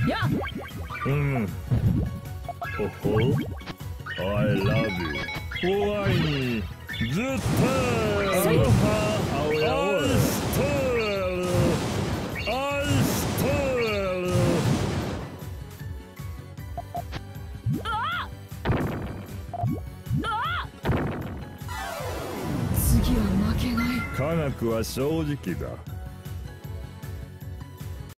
やっうん。ほほ。I love you。怖い。絶対。アロハ。青やおい。愛してる。愛してる。 ああ次は負けない。 科学は正直だ。